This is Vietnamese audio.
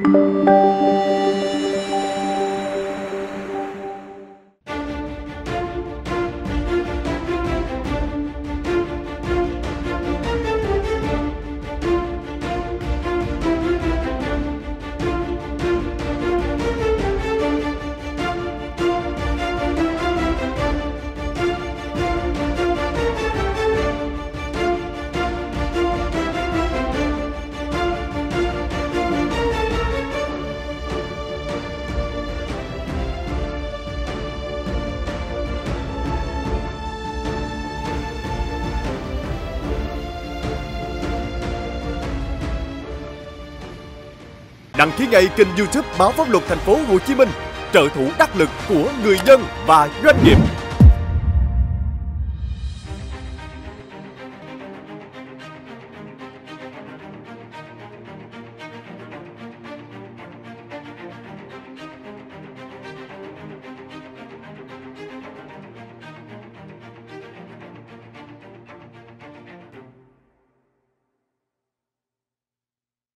Đăng ký ngay kênh YouTube Báo Pháp Luật TP.HCM, trợ thủ đắc lực của người dân và doanh nghiệp.